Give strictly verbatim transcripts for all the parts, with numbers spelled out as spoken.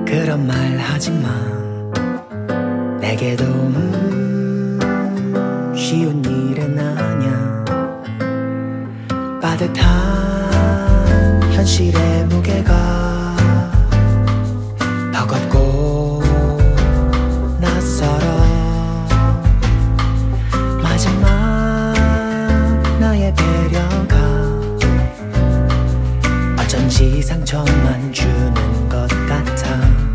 그런 말 하지마. 내게도 음, 쉬운 일은 아냐. 빠듯한 현실의 무게가 버겁고 낯설어. 마지막 나의 배려가 어쩐지 상처만 주는 것 같아.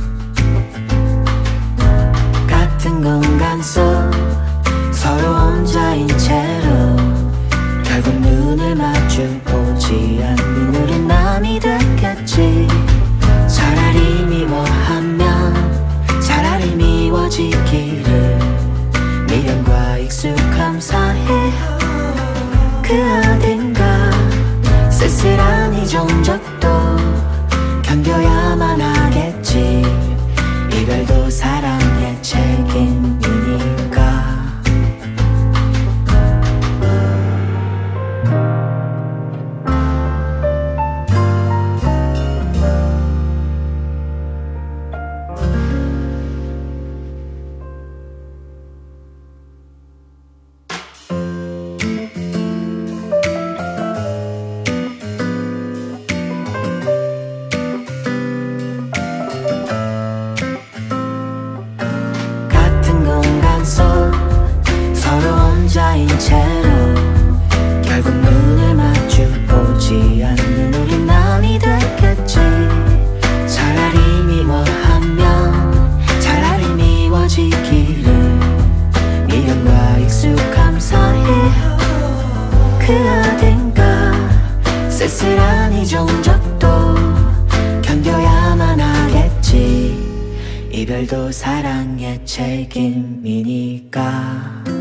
같은 공간 속 서로 혼자인 채로 결국 눈을 마주보지 않는 우린 남이 됐겠지. 차라리 미워하면 차라리 미워지기를. 미련과 익숙함 사이 그 어딘가 쓸쓸한 이 종족도 견뎌야만 하겠지. 이별도 사랑의 책임이니까. 혼자인 채로 결국 눈을 마주보지 않는 우린 남이 됐겠지. 차라리 미워하면 차라리 미워지기를. 미련과 익숙함 사이 그 어딘가 쓸쓸한 이 종족도 견뎌야만 하겠지. 이별도 사랑의 책임이니까.